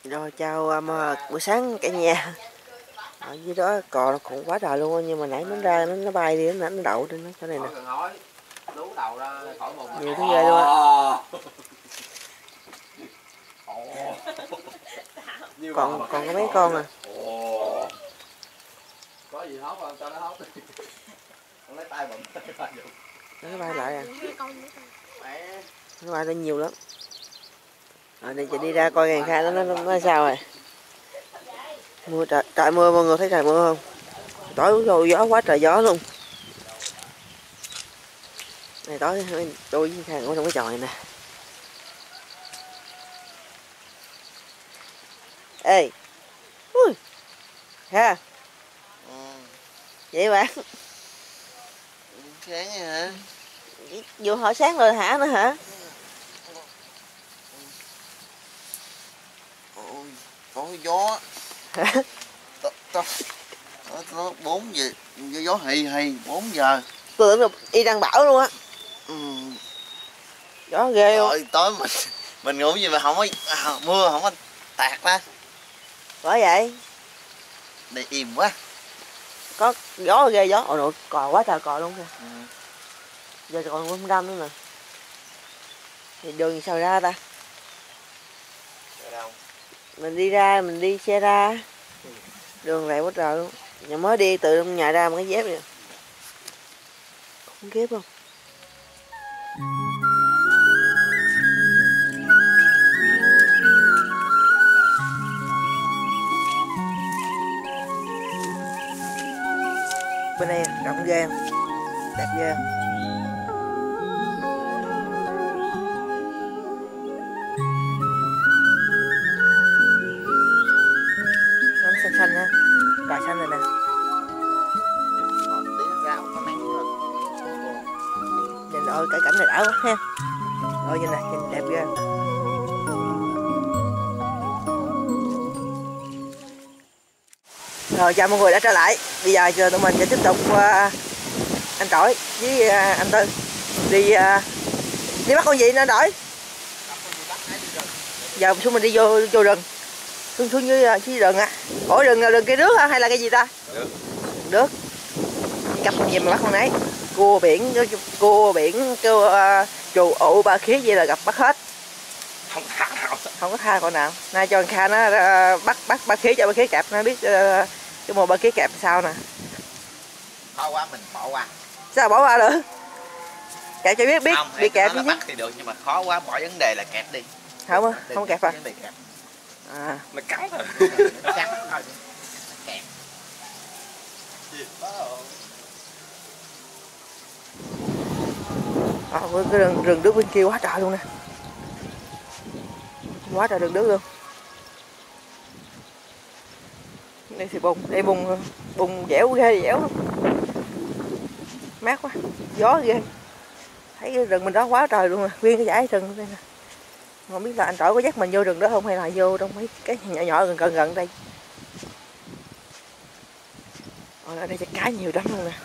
Rồi chào buổi sáng cả nhà. Ở dưới đó cò nó cũng quá trời luôn, nhưng mà nãy nó ra nó bay đi, nó đậu trên nó chỗ này nè. Nhiều thứ ghê luôn á. Còn có mấy con à. Có gì hốt không cho nó hốt đi. Con lấy tay bụng Nó bay lại à. Nó bay lên nhiều lắm. Rồi đây chị đi ra coi ngàn khai nó sao rồi. Mưa trời mưa, mọi người thấy trời mưa không? Tối rồi gió quá trời gió luôn. Này tối tôi với Khang ngồi trong cái chòi này nè. Ê. Ui. Ha. Vậy bạn. Sáng hả? Vừa hỏi sáng rồi hả nữa hả? Ôi, có gió. Hả? Nó 4 giờ, gió hì 4 giờ. Tôi tưởng là y đang bão luôn á. Gió ghê luôn. Rồi tối mình ngủ gì mà không có mưa, không có tạt ra. Bởi vậy. Đây im quá. Có gió ghê gió. Ôi nội cò quá trời cò luôn kìa. Giờ còn không đâm nữa nè. Thì đường sao ra ta? Mình đi ra, mình đi xe ra. Đường này quá trời luôn. Nhà mới đi từ trong nhà ra một cái dép nè. Không ghép không? Bên đây rộng ghê không? Đẹp ghê không? Nó xanh xanh ha, cà xanh rồi nè. Nhìn ơi cái cảnh này đã quá ha. Ôi nhìn nè, nhìn đẹp ghê. Rồi chào mọi người đã trở lại. Bây giờ tụi mình sẽ tiếp tục anh Trỗi với anh Tư đi bắt con gì nữa Trỗi? Giờ xuống mình đi vô rừng. Xuống dưới rừng á. Ủa rừng cây nước hả hay là cái gì ta? Nước. Cặp con gì mà bắt con nấy. Cua biển kêu trù ụ ba khía gì là gặp bắt hết. Không có tha con nào. Nay cho anh Kha nó bắt ba khía cho ba khía kẹp, nó biết cái mồi ba khía kẹp sao nè. Khó quá mình bỏ qua. Sao bỏ qua được? Kẹp cho biết Không, bị kẹp chứ. bắt thì được nhưng mà khó quá, bỏ vấn đề là kẹp đi. Không á, không kẹp à? À. Nó cắn thôi. Nó cắn thôi. Kẹp. Với cái rừng nước bên kia quá trời luôn nè. Quá trời rừng nước luôn. Đây thì đây bùn dẻo ghê, dẻo lắm. Mát quá, gió ghê. Thấy cái rừng mình đó quá trời luôn nè, nguyên cái dãy rừng đây nè. Không biết là anh Trỗi có dắt mình vô rừng đó không hay là vô trong mấy cái nhỏ gần đây. Ở đây chắc cá nhiều lắm luôn nè.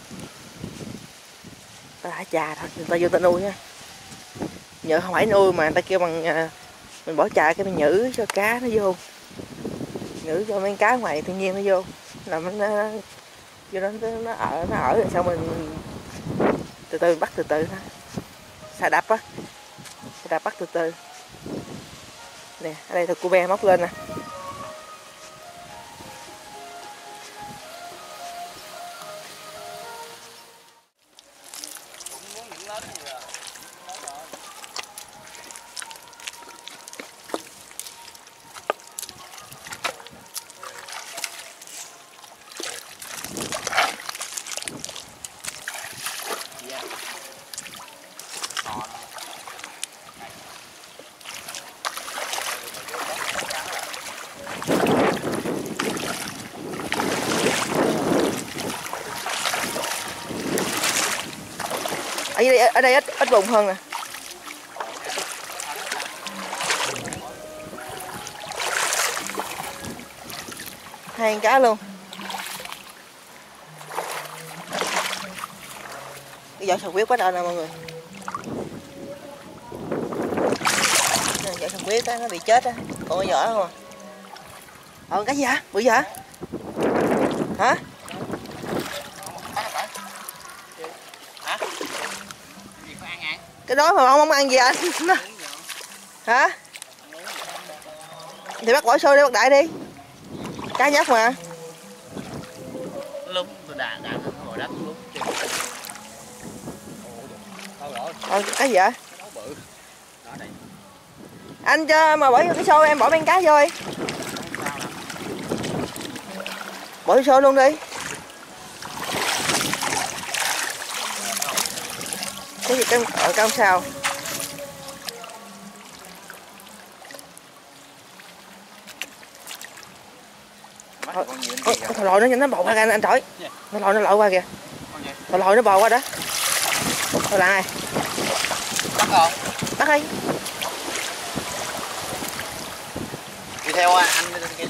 Ta thả trà thôi, người ta vô ta nuôi nha. Nhờ không phải nuôi mà người ta kêu bằng mình bỏ trà cái mình nhử cho cá nó vô. Nhử cho mấy cá ngoài tự nhiên nó vô. Là nó vô đó nó ở rồi xong mình từ từ bắt từ từ thôi. Xà đập á. Xà đập bắt từ từ. Nè, ở đây thật cô be móc lên nè. Ở đây ít bùn hơn nè. Hai con cá luôn. Cái vỏ sò huyết quá trời nè mọi người. Vỏ sò huyết nó bị chết á, còn cái vỏ không à. Cái gì hả? Bự gì hả? Hả? Hả? Gì có ăn hả? Cái đó mà ông không ăn gì anh? Hả? Thì bắt bỏ xôi đi, bắt đại đi. Cá nhóc mà. Lúc tôi đà ngồi đất lúc. Cái gì vậy? Anh cho mà bỏ vô cái xôi em bỏ men cá vô đi. Bỏ vô xôi luôn đi. Cái gì ở trong sao? Thò lòi nó nhìn nó bò qua kìa anh Trỗi. Thò lòi nó lội qua kìa. Thò lòi nó bò qua đó. Thôi lại. Bắt không? Bắt đi. Đi theo anh kia đi.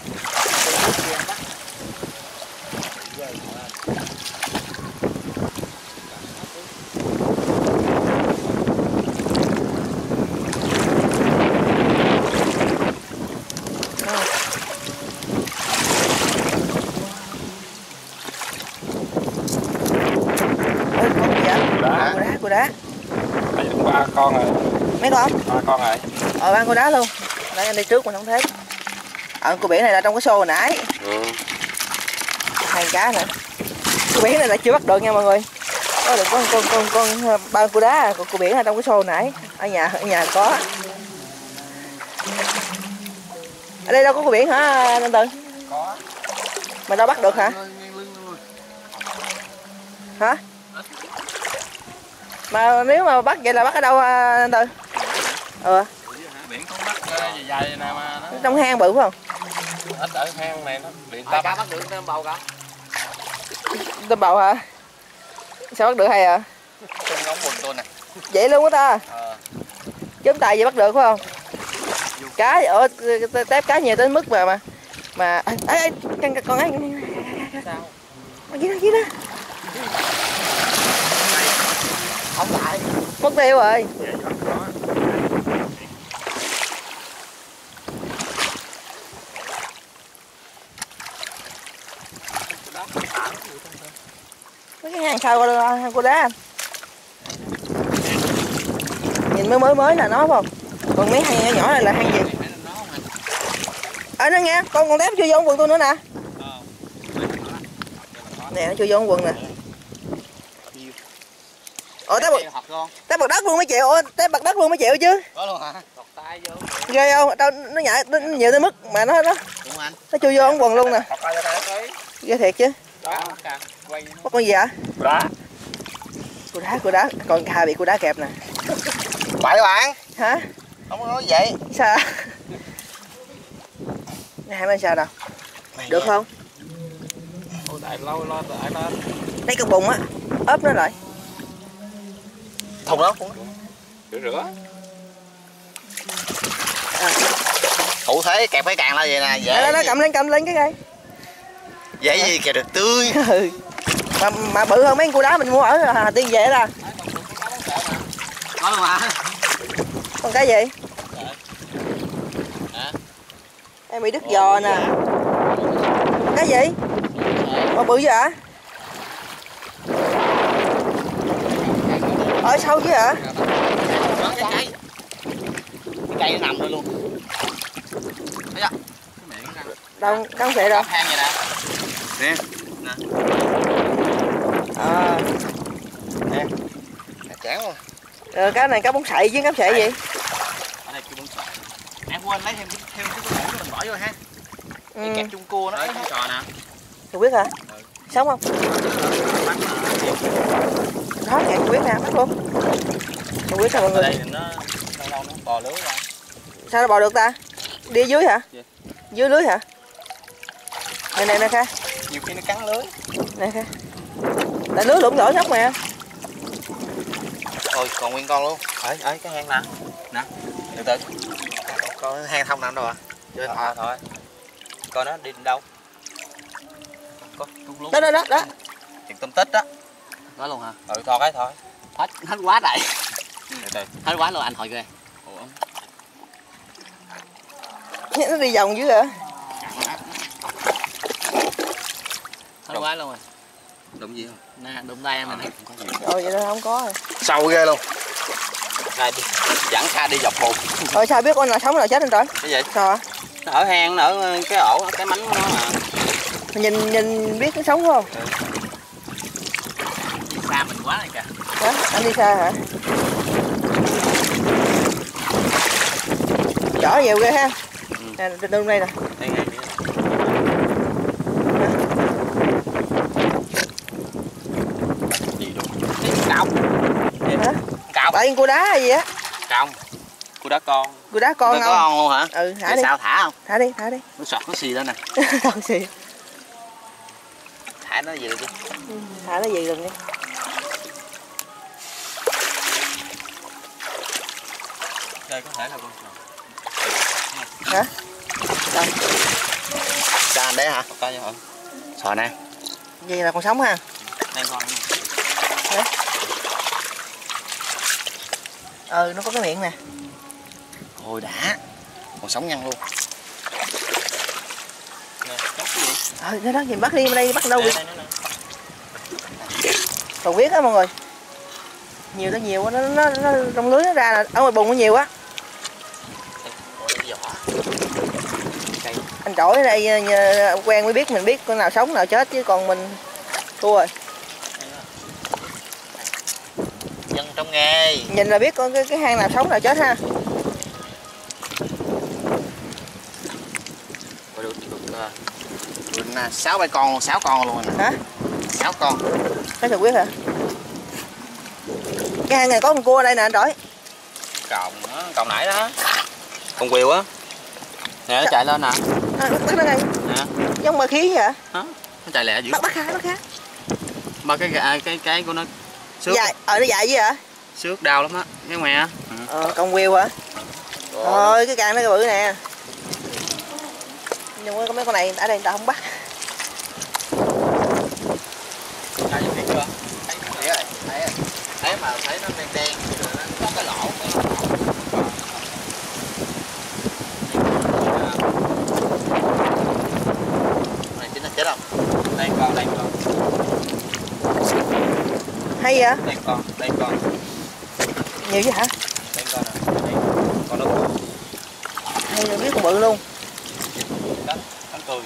Cô đá. Ba con rồi. Mấy con? Ba con rồi. Ba cô đá luôn. Đấy anh đi trước mình không thấy. Cô biển này là trong cái xô hồi nãy. Hai cá nữa. Cô biển này là chưa bắt được nha mọi người. Có được con ba cô đá, cô biển là trong cái xô hồi nãy. Ở nhà có. Ở đây đâu có cô biển hả anh Tân? Có. Mà đâu bắt được hả? Hả? Mà nếu mà bắt vậy là bắt ở đâu anh Tư? Biển không bắt dài dài này mà nó... Trong hang bự phải không? Ít ở hang này nó điện tâm. Cá bắt được tôm bầu cả. Tôm bầu hả? Sao bắt được hay à? Tôm ngóng quần tôi nè. Vậy luôn á ta? Chấm tay vậy bắt được phải không? Cá ở tép cá nhiều tới mức mà ấy con ấy. Sao? Gì đó. Không lại. Mất tiêu rồi. Mấy cái hang sau hang cô đá anh. Nhìn mới là nó phải không? Còn mấy hang nhỏ này là hang gì? Nó nghe, con tép chưa vô quần tôi nữa nè. Nè nó chưa vô quần nè. Tép bật đất luôn mới chịu, tép bật đất luôn mới chịu chứ. Có luôn hả? Tọt tay vô. Ghê không? Nó nhảy, nó nhiều tới mức mà nó chui vô quần luôn nè. Ghê thiệt chứ. Bắt con gì hả? Cô đá, con Kha bị cô đá kẹp nè. Bậy bạn. Hả? Không có nói vậy. Sao? Hai bên sao đâu? Được không? Tại lâu lo tại nó. Lấy con bùng á, ốp nó lại. Thùng đó cũng rửa. Thủ thế kẹp cái càng là vậy nè, dễ. Nó cầm lên cái cây. Dễ gì kẹp được tươi. mà bự hơn mấy con cua đá mình mua ở Hà Tiên về ra. Có luôn hả? Con cái gì? Em bị đứt giò nè. Cái gì? Con bự vậy hả? Ở sâu chứ hả? Cái cây nó nằm rồi luôn. Thấy chưa? Đâu, cắn sệ đâu? Hang vậy nè. Nè. Nè. Nè. Chán luôn. Cái này cá bóng sậy chứ cá sậy gì? Ở đây kêu bóng sậy. Em quên lấy thêm cái mũ mình bỏ vô ha. Cái kẹp chung cua nó ấy trò nè. Tôi biết hả? Sống không? Đó kẹp tôi biết nè, bắt luôn. Tôi biết sao mọi người. Ở đây nó lâu nó bò lưới ra. Sao nó bò được ta? Đi dưới hả? Dạ. Dưới lưới hả? Nè Kha. Nhiều khi nó cắn lưới. Nè Kha. Tại lưới lủng lỗ nhóc mà. Ôi còn nguyên con luôn. Ở cái hang nè. Nè. Từ từ. Con hang thông nằm đâu ạ? Chơi thôi. Coi nó đi đâu? Có tung luôn. Đó. Chuyện tôm tích đó. Có luôn hả? Thôi cái thôi. Hết quá đại. Từ. Hết quá luôn anh hồi ghê. Nó đi vòng dưới hả? Đụng quá luôn rồi. Đụng gì không? Nè, đụng tay em này. Rồi vậy đó không có rồi. Sâu ghê luôn. Này đi, dẫn Kha đi dọc bùn. Rồi sao biết con nào sống nào chết anh trời? Cái gì? Sao hả? Nó ở hang, nó ở cái ổ, cái mánh của nó mà. Nhìn biết nó sống không? Đi xa mình quá này kìa. Đó, anh đi xa hả? Chở nhiều ghê ha. Nè, trên đây nè. Đây ngay gì luôn? Còng. Hả? Còng. Tại cua đá hay gì á? Còng. Cua đá con. Cua đá con Nó không? có con luôn hả? Ừ, thả thì đi. sao thả không? Thả đi, thả đi. Nó sọt nó xì lên nè. Thật xì. Thả nó gì đi. Thả nó gì đừng đi. Đây có thể là con sò. Hả? Đâu? Cho anh đấy hả? Có chứ hả? Sò nè. Gì là còn sống ha? Đây con này. Đấy. Ừ, nó có cái miệng nè. Ôi đã. Còn sống nhăn luôn. Nè, cắt cái gì? Nó đó, nhìn bắt đi, đây bắt đâu Đây, đi. đây, đây. Còn biết á mọi người. Nhiều tới nhiều quá, nó trong lưới nó ra là ở ngoài bùn nó nhiều quá. Anh trỗi ở đây quen mới biết, mình biết con nào sống nào chết chứ còn mình thua rồi. Dân trong nghề. Nhìn là biết con cái hang nào sống nào chết ha. Được 6 con, 6 con luôn nè. Hả? 6 con. Cái thằng quyết hả? Cái hang này có con cua ở đây nè anh trỗi. Còng nãy đó. Con quìu á. Nè nó chạy lên nè. Bắt nó đây. Nè. Giống ma khí hả? Nó chạy lẹ dữ. Bắt khá. Mà cái của nó xước. Dài, nó dài gì hả? Xước đau lắm á, cái mè. Con quêu hả? Thôi cái càng nó cái bự nè. Nhưng mà mấy con này ở đây người ta không bắt. Thấy chưa? Thấy rồi, thấy mà thấy nó đen đen, nó có cái lỗ. Này chính nó chết không? Đây con. Hay vậy? Đây con. Nhiều chứ hả? Đây con nè. Đây con nó cua. Hay là biết con bự luôn. Cánh cười.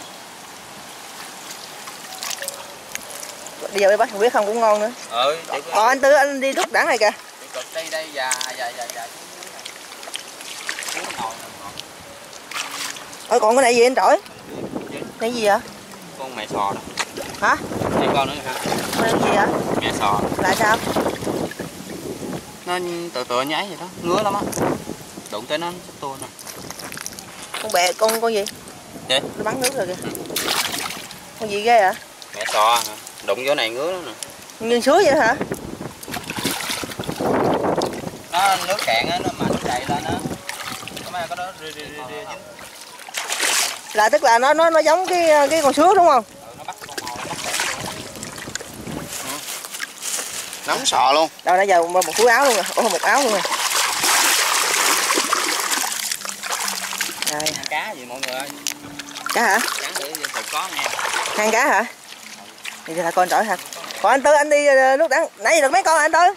Bây giờ đi bắt thằng biết không cũng ngon nữa. Anh Tư anh đi rút đẳng này kìa. Đây dạ. Ôi còn cái này gì anh trỗi? Cái gì vậy? Con mẹ sò đó. Hả? Đây con nữa hả? Con gì vậy? Mẹ sò. Là sao? Nó tựa nháy vậy đó, ngứa lắm á. Đụng tới nó sắp tua nè. Con bè con gì? Vậy? Nó bắn nước rồi kìa. Con gì ghê hả? Mẹ sò hả? Đụng vô này ngứa lắm nè. Như suối vậy hả? Nó nước cạn á, nó mà nó chạy lên á. Có đó ri. Là tức là nó giống cái con sứa đúng không? Nó bắt con mồi. Nắm sò luôn. Đâu nãy giờ một túi áo luôn rồi. Ủa một áo luôn rồi. Rồi. Cá gì mọi người ơi. Cá hả? Cá để thử có nha. Hang cá hả? Thì là con trỗi hả? Còn anh Tư anh đi lúc đẳng nãy giờ được mấy con hả anh Tư?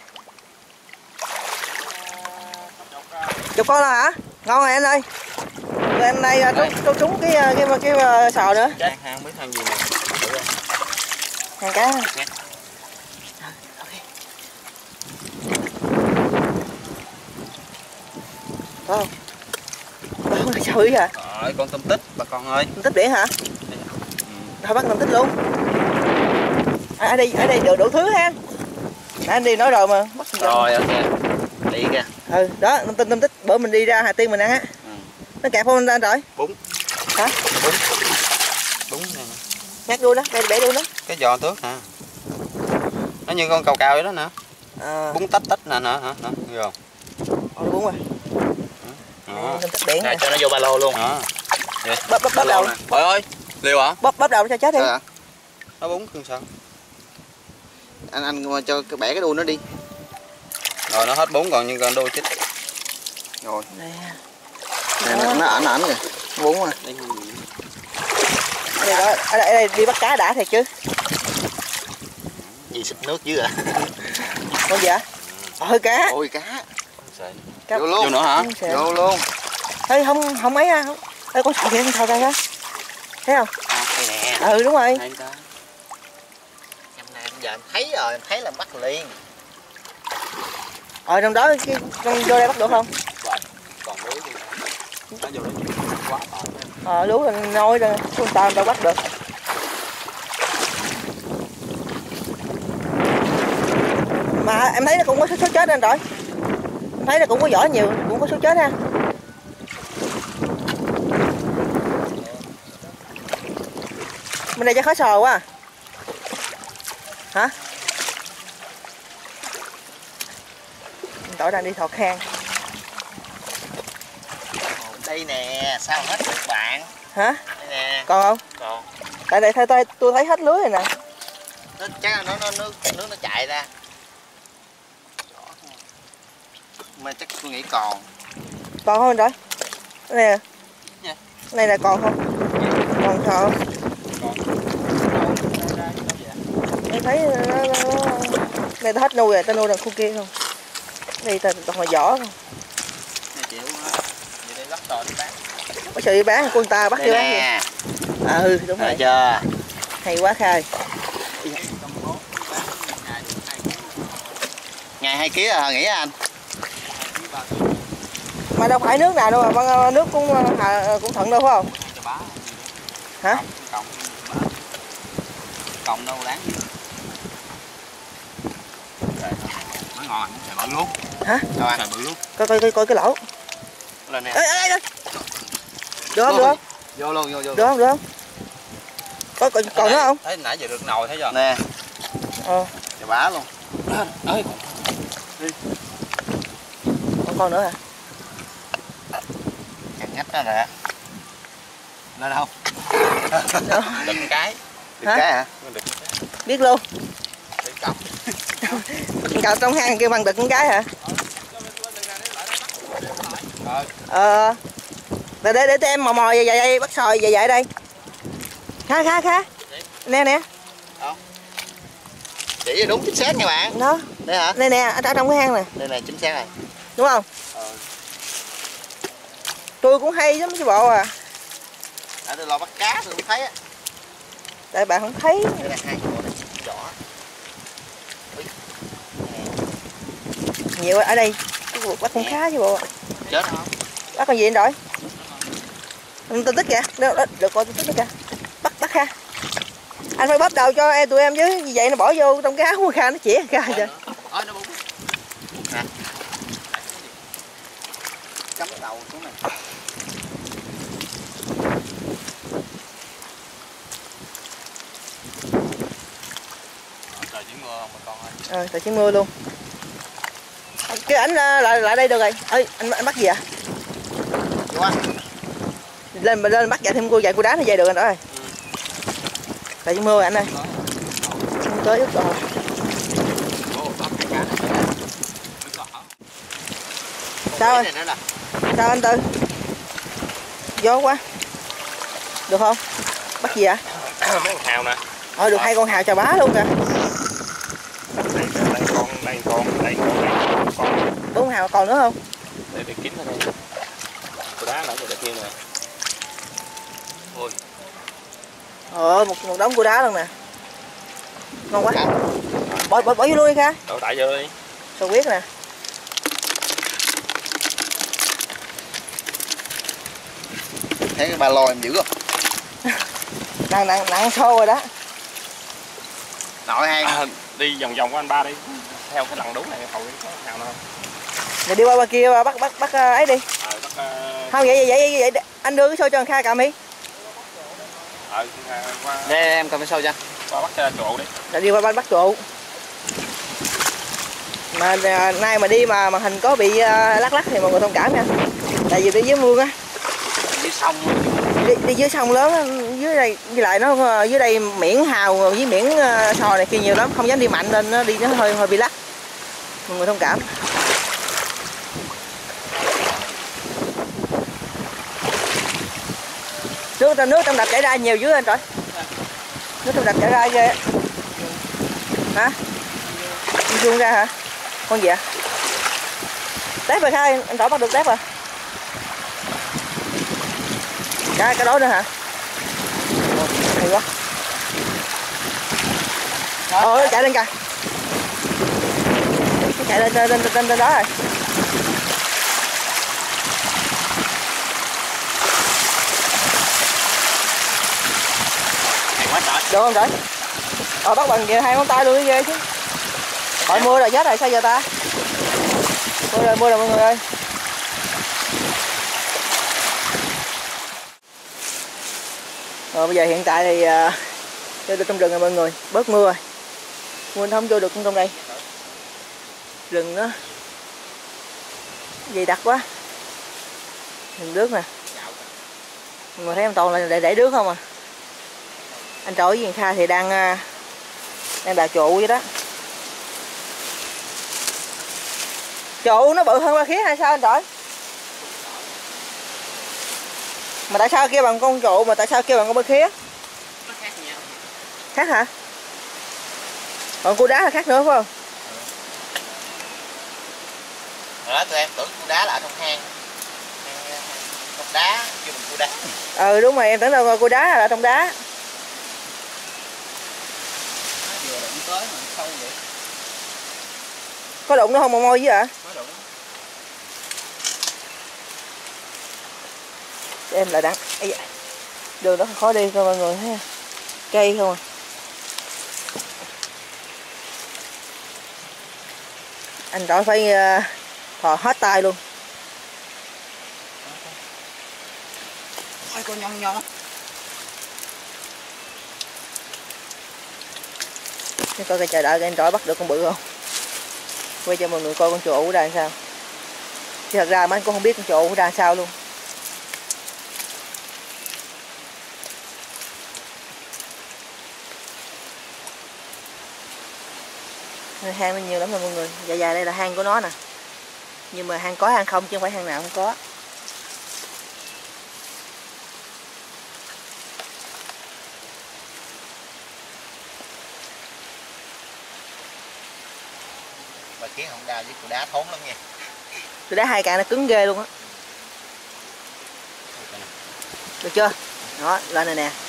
Chục con rồi hả? Ngon rồi anh ơi. Rồi anh đây trúng cái sò nữa. Hang biết hang gì nè. Hang cá. Có không? Con này sao vậy hả? Rồi con tôm tích bà con ơi. Tôm tích biển hả? Thôi bắt tôm tích luôn. Ở đây đủ thứ ha. Anh đi nói rồi mà. Bắt rồi ok. Đi kìa. Ừ, đó, tôm tích bữa mình đi ra Hà Tiên mình ăn á. Nó kẹp không anh rồi? Bún. Hả? Bún nè. Nhắc đuôi đó, đây bẻ đuôi đó. Cái giò tước nè. Nó như con cào vậy đó nè. Bún tách nè hả? Nghe không? Bún rồi. Tôm tích biển. Rồi cho nó vô ba lô luôn. Bóp đầu. Trời ơi, liều hả? Bóp đầu cho chết đi. Nó bún không sao. Anh cho bẻ cái đuôi nó đi. Rồi nó hết bún còn nhưng còn đuôi chết. Rồi. Nè. Nó ảnh kìa. Bún rồi. Ở đây đi bắt cá đã thiệt chứ. gì xịt nước dưới à? Con gì ạ? Cá. Ôi cá. Cá. Vô luôn. Vô nữa hả? Vô luôn. Thấy không mấy ha. Thấy con sò kìa, con sò đây ha. Thấy không? Đây nè. Ừ đúng rồi. Em này giờ em thấy rồi, em thấy là bắt liền. Trong đó con vô đây bắt được không? Còn lưới thì nó vô đây quá to. Lú là nôi rồi, con tao đâu bắt được. Mà em thấy nó cũng có số chết anh rồi. Em thấy nó cũng có vỏ nhiều, cũng có số chết ha. Bên đây chắc khó sò quá à. Hả? Tỏi đang đi thọt hang. Đây nè, sao hết được bạn? Hả? Đây nè. Còn không? Còn. Tại đây tôi thấy hết lưới rồi nè. Nó chắc là nước nó chạy ra. Mà chắc tôi nghĩ còn. Còn không anh rồi? Cái này nè. Dạ. Cái này là còn không? Còn sò không? Em thấy đây ta hết nuôi rồi, ta nuôi đằng khu kia không? Đây ta toàn là vỏ không? Chịu đó. Vậy đây bắt tò đi bán. Có sợ đi bán con ta bắt đi bán nè. Ừ đúng rồi. Chưa? Hay quá Khai. Ngày 2 kg à nghĩ anh? Mà đâu phải nước nào đâu mà nước cũng thuận đâu phải không? Hả? Cộng đâu đáng gì. Nó ngon, xài bự luôn. Hả? Xài bự luôn. Coi cái lỗ. Lên nè. Ê. Được không? Vô luôn, vô. Được không? Còn nữa không? Thấy nãy giờ được nồi thấy chưa? Nè. Chà bá luôn. Ơi. Đi. Còn nữa hả? Chặt ngách đó nè. Lên không? Đực cái. Đực cái hả? Biết luôn. Đực cọc. Cậu trong hang kêu bằng đực con cái hả? Để em mò vậy bắt sòi vậy đây. Khá. Nè. Chỉ đúng chính xác nha bạn. Đó. Đây hả? Đây nè, ở trong cái hang nè. Đây này chính xác rồi. Đúng không? Tôi cũng hay lắm chứ bộ à. Tôi lo bắt cá tôi không thấy á. Tại bạn không thấy. Đây là 2 con này vỏ. Nhiều ở đây. Bắt con cá chứ bộ. Chết không? Bắt con gì anh rồi? Tôi tích kìa. Được coi tôi tích kìa. Bắt ha. Anh phải bóp đầu cho tụi em chứ, như vậy nó bỏ vô trong cái áo của Kha nó chĩa Kha vậy. Nó bung. Nè. Cắm đầu xuống này. Trời chỉ mưa không mà con ơi. Trời chỉ mưa luôn. Cái ảnh lại đây được rồi. Ơi anh bắt gì ạ? Vô anh. Lên bắt dạy thêm cô dạy cô đá nó dạy được rồi đó ơi. Trời chỉ mưa rồi anh ơi. Không tới ướt rồi. Sao sao anh Tư? Vô quá. Được không? Bắt gì ạ? Mấy con hào nè. Được 2 con hào chà bá luôn kìa. Đây con. 4 hào còn nữa không? Để kín ở đây. Cô đá nãy giờ đẹp như nè. Ôi. Một đống cua đá luôn nè. Ngon quá. Bỏ vô luôn đi Kha. Đổ tại vô đi. Sò huyết nè. Thấy cái ba lô em dữ không? Nặng xô rồi đó. Nội hang. Đi vòng của anh ba đi. Theo cái lằn đúng này hầu như có nào nào. Rồi đi qua kia bắt ấy đi. Không vậy anh đưa cái xô cho thằng Kha cầm đi. Đây em cầm cái sâu cho. Qua bắt trụ đi. Rồi đi qua bắt trụ. Mà nay mà đi mà màn hình có bị lắc thì mọi người thông cảm nha. Tại vì đi dưới mương á. Dưới sông. Đi dưới sông lớn á, dưới đây với lại nó dưới đây miễn hào với miễn sò này kia nhiều lắm, không dám đi mạnh nên nó đi nó hơi bị lắc. Mọi người thông cảm. Nước trong đập chảy ra nhiều dưới anh trời. Nước trong đập chảy ra ghê. Hả? Anh chuông ra hả? Con gì ạ? Tép rồi Khai, anh Tỏi bắt được tép rồi. Cái đó nữa hả? Hay quá. Nó chạy lên kìa. Nó chạy lên đó rồi. Được không Tỏi? Bắt bằng vậy 2 ngón tay luôn cái ghê chứ. Hỏi mưa rồi chết rồi sao giờ ta? Mưa rồi mọi người ơi. Rồi bây giờ hiện tại thì chơi trong rừng rồi mọi người, bớt mưa rồi. Mưa không vô được trong đây. Rừng nó dày đặc quá. Rừng nước nè. Mà thấy em toàn là để nước không à. Anh Tỏi với Kha thì đang đào trụ vậy đó. Trụ nó bự hơn ba khía hay sao anh Tỏi? Mà tại sao kia bằng con trụ mà tại sao kia bằng con ba khía? Nó khác nhau. Khác hả? Còn cua đá là khác nữa phải không? Đó tụi em tưởng cua đá là ở trong hang. Cục đá kêu bằng cua đá. Ừ đúng rồi, em tưởng đâu cua đá là ở trong đá. Vừa đụng tới mà sâu vậy. Có đụng nó không mà môi với hả? Có đụng. Em lại đặng. Đường đó khó đi coi mọi người thấy. Cây không à. Anh Tỏi phải thò hết tay luôn. Ôi con nhon nhon. Để coi coi chờ đợi anh Tỏi bắt được con bự không. Quay cho mọi người coi con chù ủ ra sao. Chứ thật ra mà anh cũng không biết con chù ủ ra sao luôn. Hang nó nhiều lắm rồi mọi người. Dài dài đây là hang của nó nè. Nhưng mà hang có hang không chứ không phải hang nào không có. Bà kiến không đào với cua đá thốn lắm nha. Cua đá hai càng nó cứng ghê luôn á. Được chưa? Đó, lên này nè.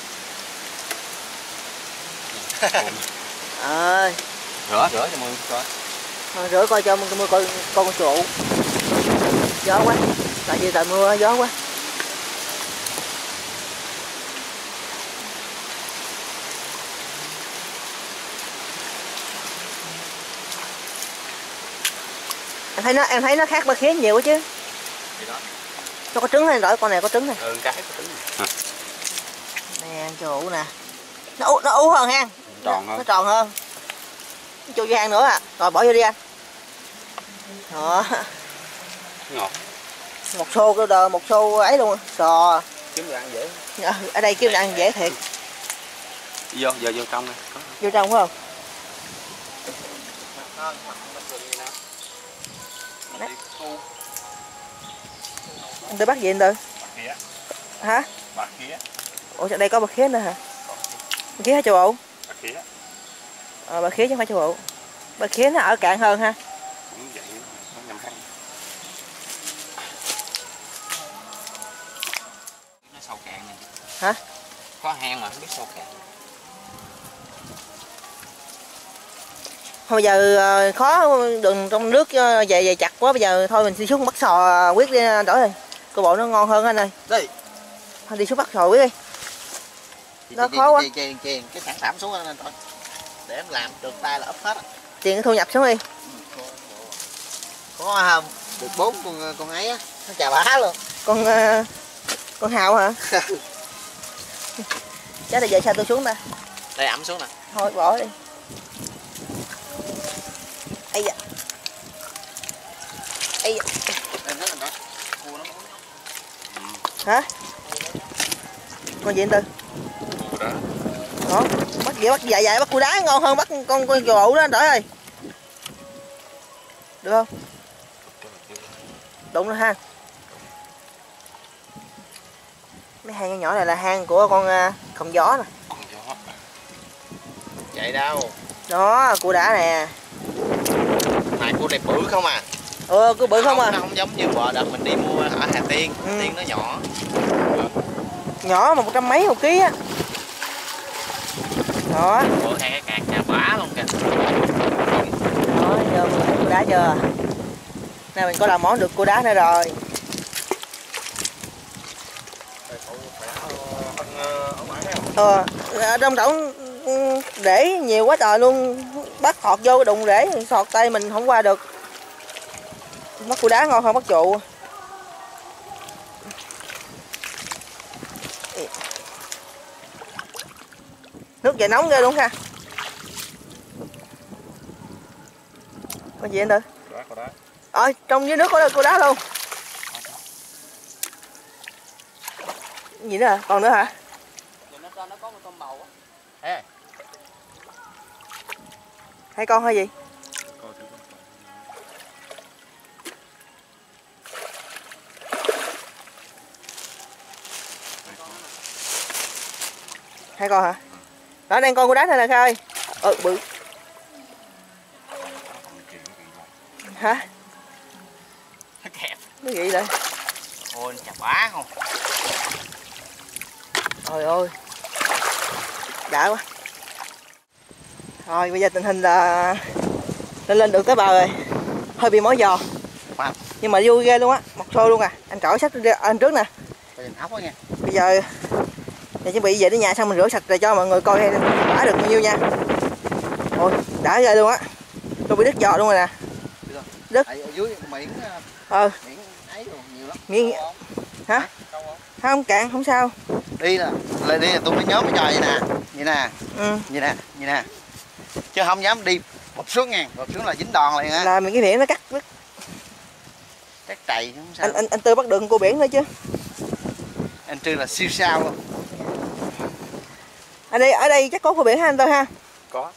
Ơi. Rửa cho mọi người coi. Rửa coi cho mọi người coi con trụ. Gió quá. Tại vì trời mưa gió quá. Em thấy nó khác ba khía nhiều quá chứ. Gì đó. Nó có trứng này rồi, con này có trứng này. Ừ, cái có trứng này. Nè, trụ nè. Nó ú hơn ha. Tròn hơn. Nó tròn hơn. Cho vô hang nữa à. Rồi bỏ vô đi anh. Đó. Ngọt. Một xô ấy luôn. Sò. Kiếm đồ ăn dễ. Ở đây kiếm đồ ăn dễ thiệt. Vô trong này. Vô trong phải không? Anh Tư bắt gì anh Tư? Hả? Bạc khía. Ủa đây có bạc khía nữa hả? Bạc khía hay châu ủ? Bạc khía. Bạc khía chứ không phải châu ủ. Bạc khía nó ở cạn hơn ha. Cũng vậy, nó nhầm hang. Nó sâu cạn này. Hả? Có hang mà không biết sâu cạn. Thôi bây giờ khó đường trong nước về chặt quá, bây giờ thôi mình đi xuống bắt sò quyết đi Tỏi ơi. Coi bộ nó ngon hơn anh ơi. Đi. Thôi đi xuống bắt sò quyết đi. Nó khó quá. Chèn cái sản phẩm xuống anh thôi. Để em làm được tay là ấp hết á. Tiền cái thu nhập xuống đi. Có không? Được 4 con ấy á, nó chà bá luôn. Con Hào hả? Chắc là giờ sao tôi xuống ta? Đây ẩm xuống nè. Thôi bỏ đi. Ây da. Ây da. Hả? Con gì anh Tư? Đó, bắt dài bắt cua đá ngon hơn bắt con chồ ụ đó anh Tỏi ơi. Được không? Đụng rồi ha. Mấy hang nhỏ này là hang của con Không Gió nè. Chạy đâu? Đó, cua đã nè. Này cua này bự không à? Cua bự không à? Nó không giống như bò đợt mình đi mua ở Hà Tiên. Hà Tiên nó nhỏ. Nhỏ mà 100 mấy một ký á. Đó. Ủa hai cái cạc chà bá luôn kìa. Đó, giờ mình thấy cua đá chưa? Nay mình có làm món được cua đá nữa rồi. Trong đống để nhiều quá trời luôn, bắt thọt vô cái đụng để sọt tay mình không qua được. Bắt cua đá ngon hơn bắt trụ. Nước về nóng ghê luôn ha. Có gì anh Tư? Trong dưới nước có cua đá luôn. Gì nữa hả? Còn nữa hả? Nó có một con bầu á. Hai con hay gì? Hai con hả? Đó đang con cua đá này nè Khai. Bự. Hả? Nó kẹp. Cái gì vậy? Ôi chà bá không? Trời ơi. Đã quá. Rồi bây giờ tình hình là lên được tới bờ rồi. Hơi bị mỏi giò. Nhưng mà vui ghê luôn á, một xô luôn à. Anh trỏ sách anh trước nè. Bây giờ chuẩn bị về đến nhà xong mình rửa sạch rồi cho mọi người coi đã được bao nhiêu nha. Ôi, đã ghê luôn á. Tôi bị đứt giò luôn rồi nè. Đứt. Ở dưới miệng miệng ấy rồi nhiều lắm. Miệng hả? Không cạn không sao. Đi là tôi mới nhóm cái trò vậy nè. Vậy nè. Vậy nè. Chứ không dám đi một xuống nha, một xuống là dính đòn liền á. Là miệng cái miệng nó cắt đứt. Cắt trầy không sao. Anh Tư bắt được cua biển nữa chứ. Anh Tư là siêu sao luôn. Ở đây chắc có cua biển ha anh Tư ha? Có.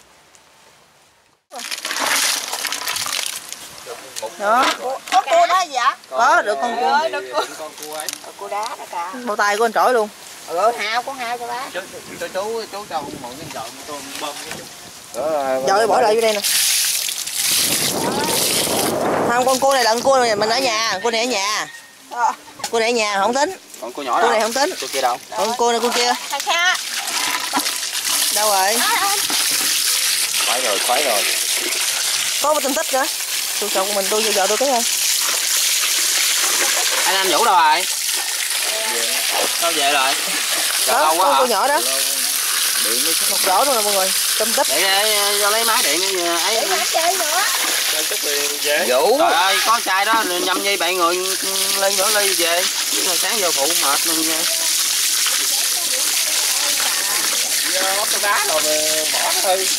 Đó. Có cua đó gì ạ? Có được con cua. Con cua ấy. Cua đá đó cả. Bao tay của anh trỗi luôn. Hao con hao cho bác. Chú cho mọi cái dọn tôi bơm cái chút. Rồi bỏ lại vô đây nè. Không, con cua này là con cua này mình ở nhà, cua này ở nhà. Cua này ở nhà không tính. Còn cua nhỏ đâu? Cua này không tính. Cua kia đâu? Còn cua này con kia. Đâu rồi? Khoái rồi. Có một tinh tích nữa. Tôi sợ của mình tôi giờ tôi cái thôi. Anh Vũ đâu rồi? Sao về rồi? Đó, con cua nhỏ đó. Một rổ luôn nè mọi người. Tinh tích. Để cho lấy máy điện ấy. Chơi nữa. Vũ. Trời ơi, có chai đó nhâm nhi bạn người ly nữa ly về. Rồi sáng giờ phụ mệt luôn nha. Bóc cái đá rồi bỏ nó thôi.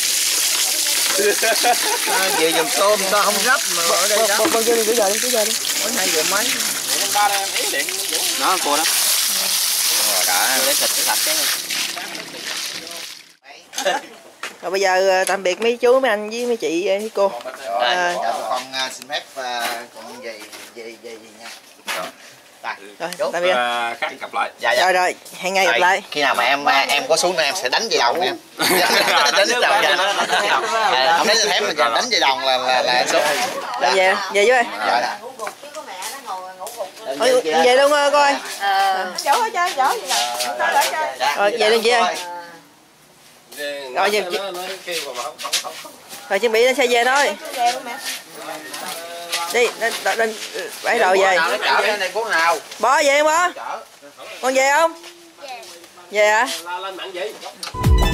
Về dùm tôm tao không gấp mà ở đây đó. Con chưa đi cứ giờ đi. Mới 2 giờ mấy. Ba em ý điện Vũ. Nó cua đó. Rồi đã để thịt sạch cái. Rồi bây giờ tạm biệt mấy chú, mấy anh với mấy chị với cô. Dạ con xin phép con về nha. Rồi, tạm biệt. Khác gặp lại. Dạ. Rồi, hẹn ngày gặp lại. Khi nào mà em có xuống em sẽ đánh về đồng em. Đánh về đồng. Không đánh thép mà đánh về đồng là xuống. Về với ơi. Về luôn coi. Dỗ hết chơi, dỗ gì nè. Rồi về luôn chị ơi. Rồi về. Rồi chuẩn bị lên xe về thôi. Đi, lên bãi đầu về. Bó về không bó? Con về không? Về hả? La lên mạnh vậy.